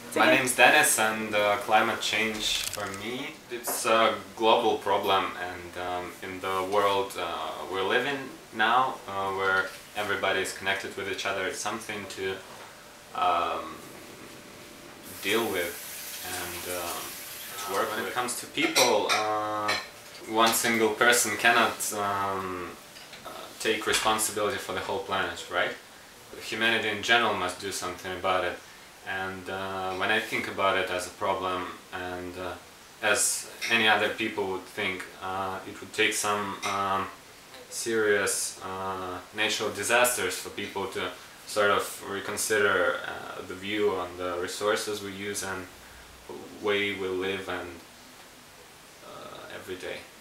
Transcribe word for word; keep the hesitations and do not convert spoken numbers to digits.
My name's Dennis, and uh, climate change for me, it's a global problem, and um, in the world uh, we're living now, uh, where everybody is connected with each other, it's something to um, deal with and um, to work. When it comes to people, uh, one single person cannot um, uh, take responsibility for the whole planet, right? Humanity in general must do something about it. And uh, when I think about it as a problem, and uh, as any other people would think, uh, it would take some um, serious uh, natural disasters for people to sort of reconsider uh, the view on the resources we use and the way we live and uh, every day.